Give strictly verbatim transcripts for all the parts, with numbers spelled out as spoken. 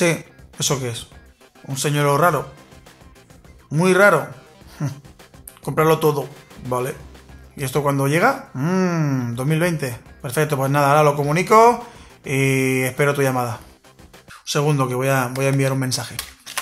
Sí, ¿eso qué es? Un señuelo raro. Muy raro. Comprarlo todo. Vale. ¿Y esto cuándo llega? Mmm, dos mil veinte. Perfecto, pues nada, ahora lo comunico y espero tu llamada. Un segundo que voy a, voy a enviar un mensaje.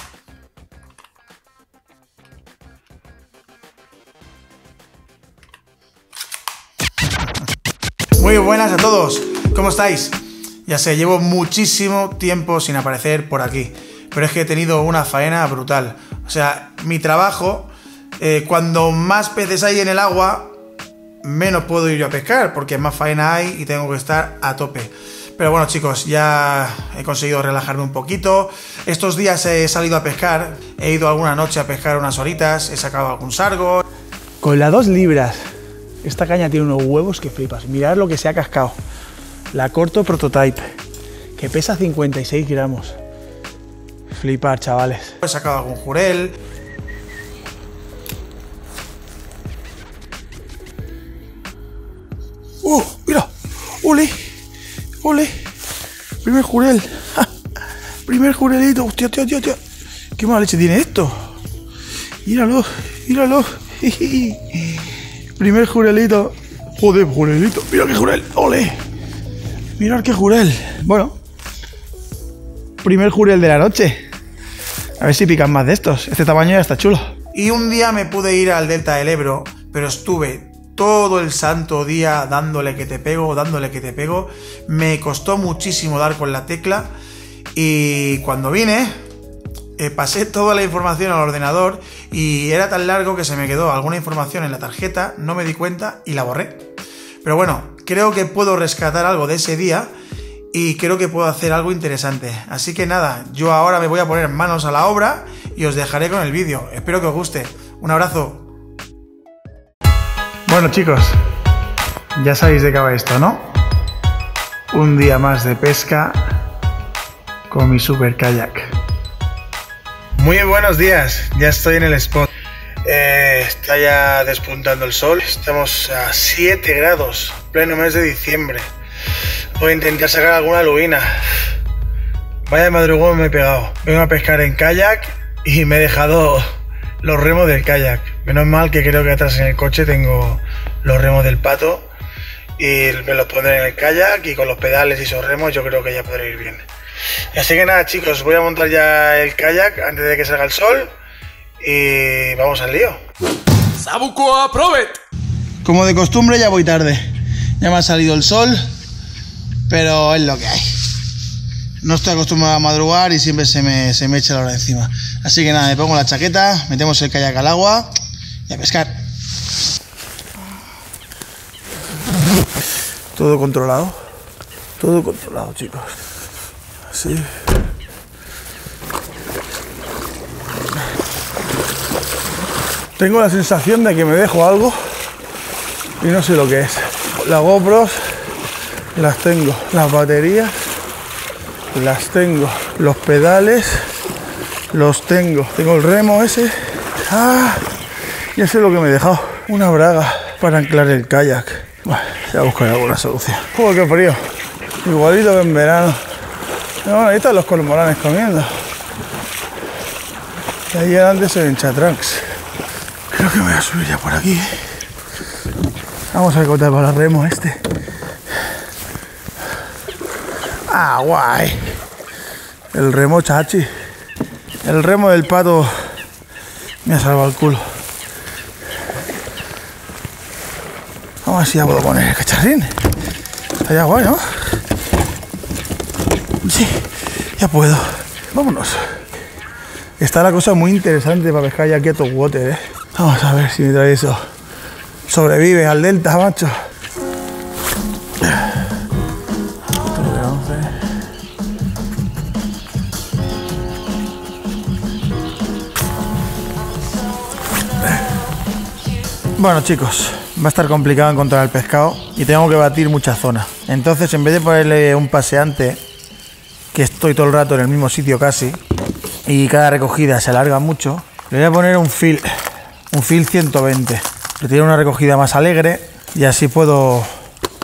Muy buenas a todos. ¿Cómo estáis? Ya sé, llevo muchísimo tiempo sin aparecer por aquí, pero es que he tenido una faena brutal. O sea, mi trabajo, eh, cuando más peces hay en el agua, menos puedo ir yo a pescar, porque más faena hay y tengo que estar a tope. Pero bueno, chicos, ya he conseguido relajarme un poquito. Estos días he salido a pescar, he ido alguna noche a pescar unas horitas, he sacado algún sargo. Con las dos libras, esta caña tiene unos huevos que flipas. Mirad lo que se ha cascado. La Corto Prototype, que pesa cincuenta y seis gramos. Flipar, chavales. He sacado algún jurel. ¡Uh! ¡Mira! ¡Ole! ¡Ole! Primer jurel. ¡Ja! Primer jurelito. ¡Hostia, tío, tío, tío! ¡Qué mala leche tiene esto! ¡Míralo! ¡Míralo! Primer jurelito. Joder, jurelito. ¡Mira qué jurel! ¡Ole! Mirad qué jurel. Bueno, primer jurel de la noche. A ver si pican más de estos. Este tamaño ya está chulo. Y un día me pude ir al delta del Ebro, pero estuve todo el santo día dándole que te pego, dándole que te pego. Me costó muchísimo dar con la tecla. Y cuando vine, eh, pasé toda la información al ordenador y era tan largo que se me quedó alguna información en la tarjeta, no me di cuenta y la borré. Pero bueno, creo que puedo rescatar algo de ese día y creo que puedo hacer algo interesante. Así que nada, yo ahora me voy a poner manos a la obra y os dejaré con el vídeo. Espero que os guste. Un abrazo. Bueno, chicos, ya sabéis de qué va esto, ¿no? Un día más de pesca con mi super kayak. Muy buenos días, ya estoy en el spot. Eh, está ya despuntando el sol, estamos a siete grados, pleno mes de diciembre. Voy a intentar sacar alguna lubina. Vaya madrugón me he pegado. Vengo a pescar en kayak y me he dejado los remos del kayak. Menos mal que creo que atrás en el coche tengo los remos del Pato y me los pondré en el kayak y con los pedales y esos remos yo creo que ya podré ir bien. Así que nada, chicos, voy a montar ya el kayak antes de que salga el sol. Y vamos al lío. Sabuco Aprovet. Como de costumbre ya voy tarde. Ya me ha salido el sol, pero es lo que hay. No estoy acostumbrado a madrugar y siempre se me, se me echa la hora encima. Así que nada, me pongo la chaqueta, metemos el kayak al agua y a pescar. Todo controlado. Todo controlado, chicos. Así. Tengo la sensación de que me dejo algo y no sé lo que es. Las GoPros las tengo, las baterías las tengo, los pedales los tengo. Tengo el remo ese. Ah, ya sé lo que me he dejado. Una braga para anclar el kayak. Bueno, ya buscaré alguna solución. Joder, qué frío. Igualito que en verano. No, ahí están los cormoranes comiendo. Y ahí adelante se ven chatranks. Creo que me voy a subir ya por aquí. Vamos a cortar para el remo este. Ah, guay. El remo chachi. El remo del Pato me ha salvado el culo. Vamos a ver si ya puedo poner el cacharrín. Está ya guay, ¿no? Sí, ya puedo. Vámonos. Está la cosa muy interesante para pescar ya aquí a top water, ¿eh? Vamos a ver si me trae eso. Sobrevive al delta, macho. Bueno, chicos, va a estar complicado encontrar el pescado y tengo que batir muchas zonas. Entonces, en vez de ponerle un paseante, que estoy todo el rato en el mismo sitio casi, y cada recogida se alarga mucho, le voy a poner un fil, un fil ciento veinte. Le tiene una recogida más alegre y así puedo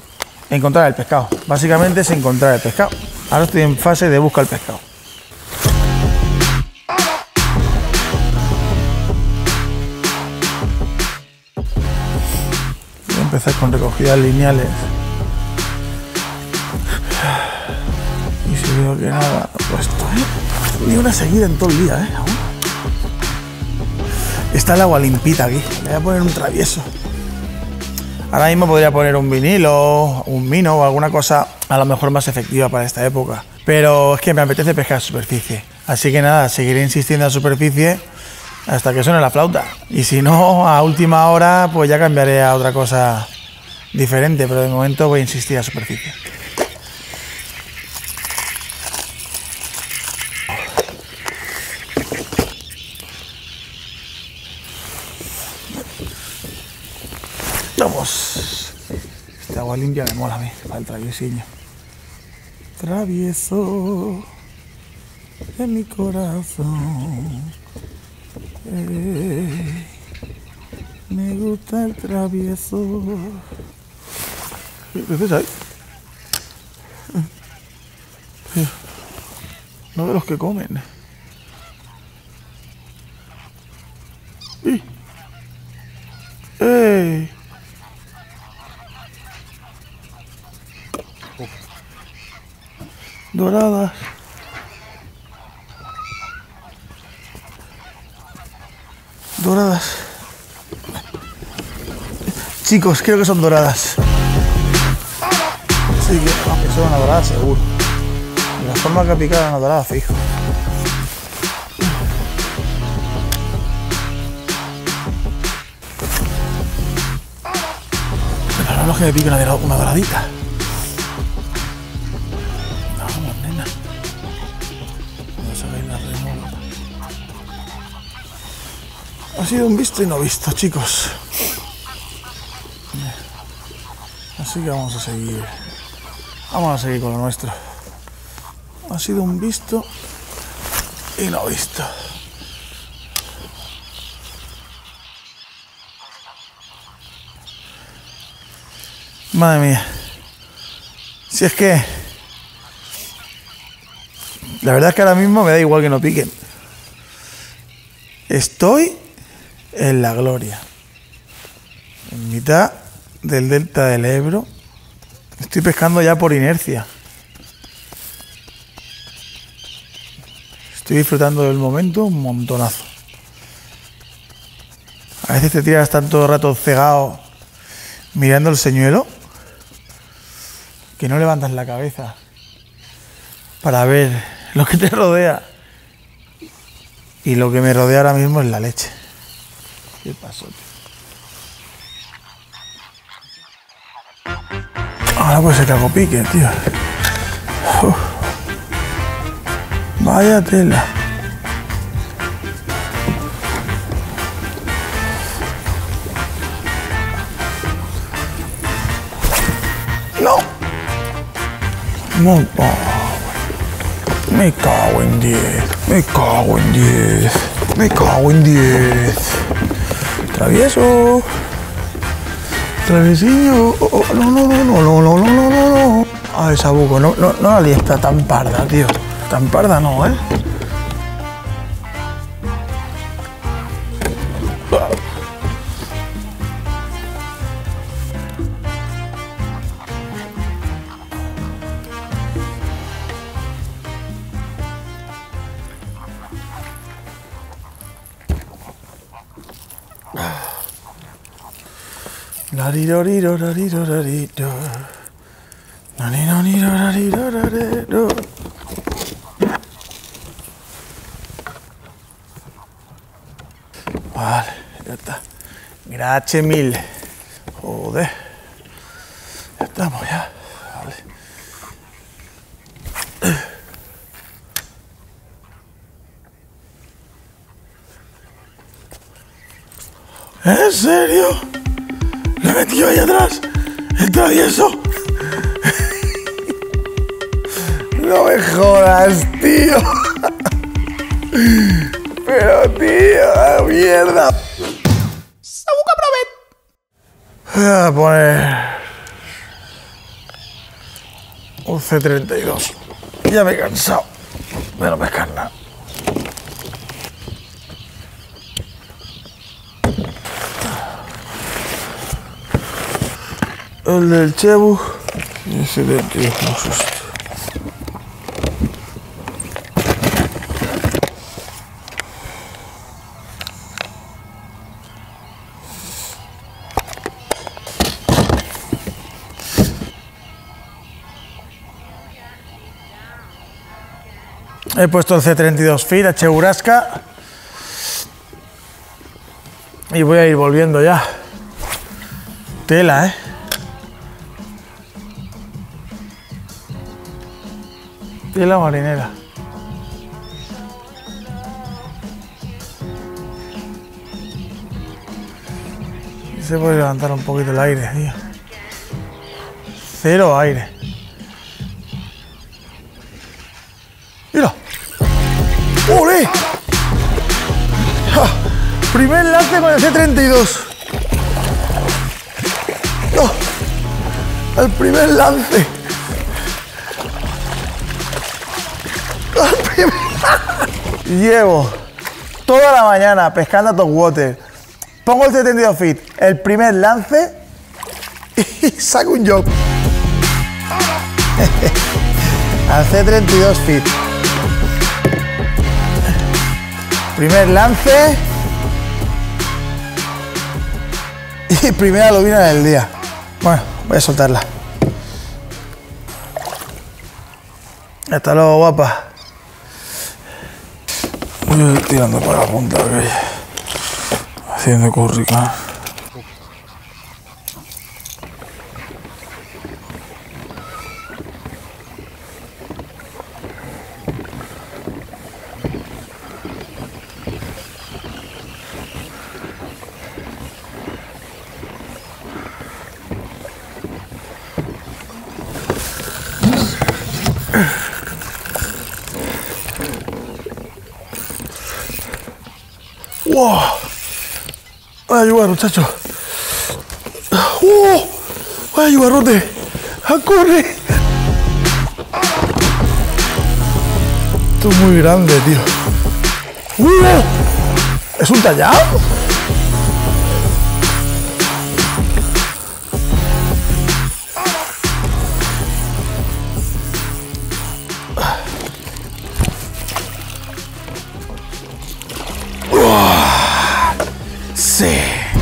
encontrar el pescado. Básicamente es encontrar el pescado. Ahora estoy en fase de buscar el pescado. empezar con recogidas lineales. Y si veo que nada, pues ni una seguida en todo el día, ¿eh? Aún. Está el agua limpita aquí. Le voy a poner un travieso. Ahora mismo podría poner un vinilo, un mino o alguna cosa a lo mejor más efectiva para esta época. Pero es que me apetece pescar a superficie. Así que nada, seguiré insistiendo a superficie hasta que suene la flauta. Y si no, a última hora, pues ya cambiaré a otra cosa diferente. Pero de momento voy a insistir a superficie. Vamos. Este agua limpia me mola a mí, para el traviesiño. Travieso de mi corazón. Eh, me gusta el travieso. ¿Qué haces ahí? No de los que comen. ¡Ey! Doradas. Doradas. Chicos, creo que son doradas. Sí, que, no, que son una dorada seguro. De la forma que ha picado una dorada, fijo. Pero no es que me pique una, una doradita. Ha sido un visto y no visto, chicos. Así que vamos a seguir. Vamos a seguir con lo nuestro. Ha sido un visto y no visto. Madre mía. Si es que... La verdad es que ahora mismo me da igual que no piquen. Estoy en la gloria. En mitad del delta del Ebro. Estoy pescando ya por inercia. Estoy disfrutando del momento un montonazo. A veces te tiras tanto el rato cegado mirando el señuelo que no levantas la cabeza para ver lo que te rodea. Y lo que me rodea ahora mismo es la leche. ¿Qué pasó, tío? Ahora puede ser que hago pique, tío. Uf. Vaya tela. No. No. Oh. Me cago en diez. Me cago en diez. Me cago en diez. Travieso. Traviesiño. Oh, oh, no, no, no, no, no, no, no, no, no. A ver, Sabuco, no, no, no la lies está tan parda, tío. Tan parda no, ¿eh? Lariroriro, larirorariro. Lariroriro, larirorariro. Vale, ya está. Gracias mil. Joder. Ya estamos ya. Vale. ¿En serio? ¿Le he metido ahí atrás? ¿El travieso? No me jodas, tío. Pero, tío, mierda. Sabuco Provet. Voy a poner un C treinta y dos. Ya me he cansado de no pescar nada. el del Chebu y ese del tío, no sé. He puesto el C treinta y dos Fit a Cheburasca y voy a ir volviendo ya. Tela, ¿eh? Tela marinera. Se puede levantar un poquito el aire, tío. Cero aire. ¡Mira! ¡Ole! ¡Ja! Primer lance con el C treinta y dos. ¡No! El primer lance. El primer... Llevo toda la mañana pescando a topwater. Pongo el C treinta y dos Fit, el primer lance y saco un job. Al C treinta y dos Fit. Primer lance y primera lubina del día. Bueno, voy a soltarla. Hasta luego, guapa. Voy a ir tirando para la punta, okay. Haciendo currica. ¡Wow! ¡Vaya yugar, muchacho! ¡Uh! ¡Vaya yugarrote! ¡A corre! Esto es muy grande, tío. ¡Uh! ¿Es un tallado? Sí.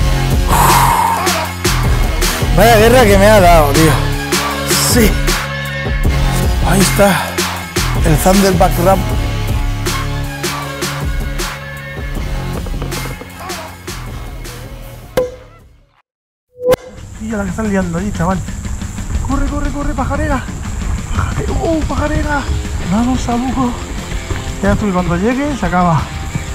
Vaya guerra que me ha dado, tío. Sí. Ahí está. El Thunderback Ramp. Tío, la que están liando allí, chaval. Corre, corre, corre, pajarera. Pajarera. ¡Uh, pajarera! Vamos, Sabuco. Ya estoy, cuando llegue, se acaba.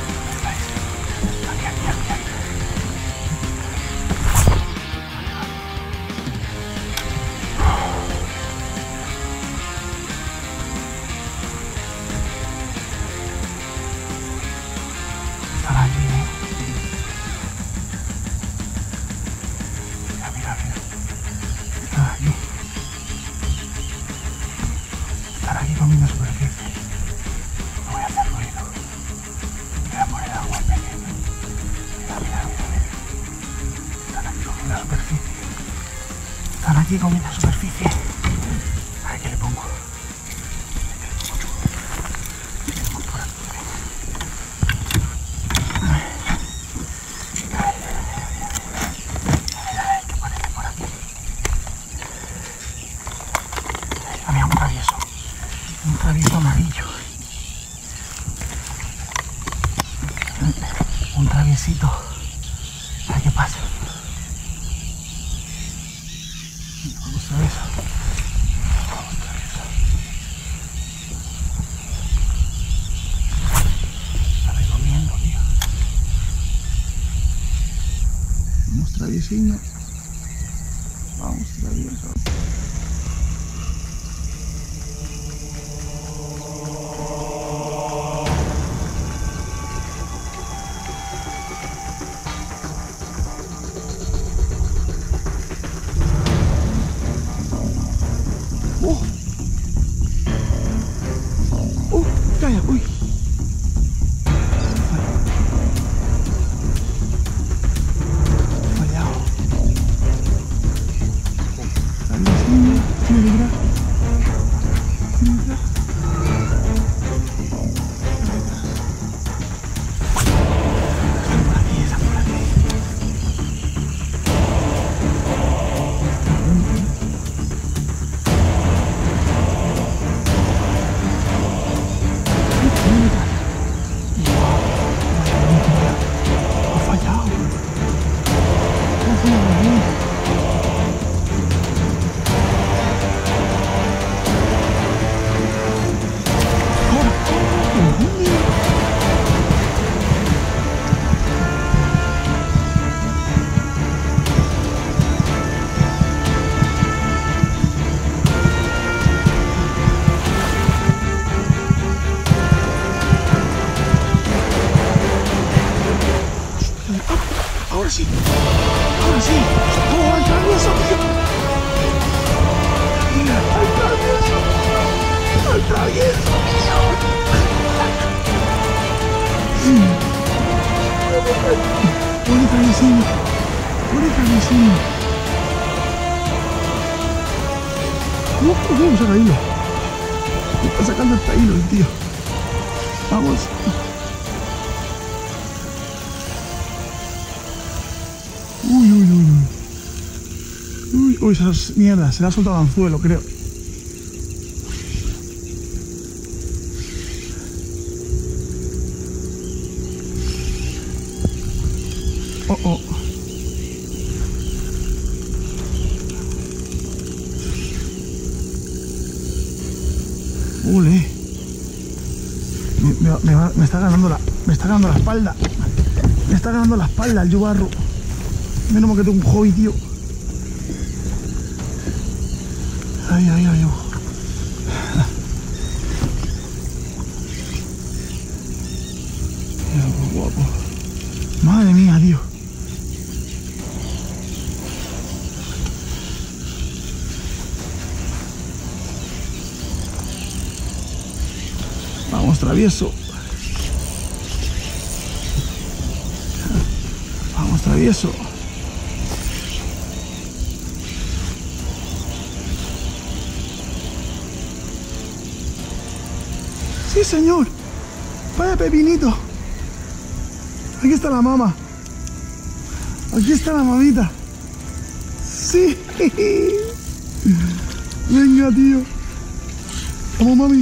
Aquí comiendo superficie. A ver qué le pongo. Había un travieso. Un travieso amarillo. Un traviesito. A ver qué pasa. Vamos a ver eso. Vamos a ver eso. Está recomiendo, tío. Vamos traviesiño. Vamos travieso. Uy. Fallado. Ahora sí, ahora sí. ¡Oh, al travieso, tío! ¡Al travieso! ¡Al travieso, tío! ¡Pone traviesino! ¡Pone traviesino! ¡Uh, uh, saca hilo! Está sacando hasta hilo el tío. Vamos. Uy, uy, uy, uy. Uy, uy, esas mierdas, se le ha soltado el anzuelo, creo. Oh, oh. Ule. Me, me, me, va, me está ganando la, me está ganando la espalda. Me está ganando la espalda el yubarro. Menos mal que tengo un hobby, tío. Ay, ay, ay. Oh. Mira, pues, guapo. Madre mía, tío. Vamos, travieso. Vamos, travieso. Sí, señor. Vaya pepinito. Aquí está la mama. Aquí está la mamita. Sí. Venga, tío. Vamos, mami.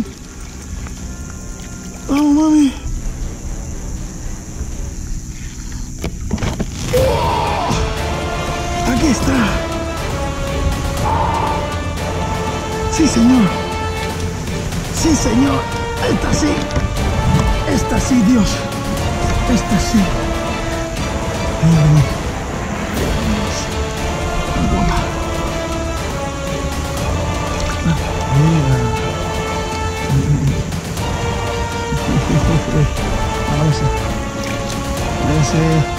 Vamos, mami. ¡Oh! Aquí está. Sí, señor. Sí, señor. Esta sí. Esta sí, Dios. Esta sí. Mira, mira. Guapa. Mira. Ahora sí. Ahora sí.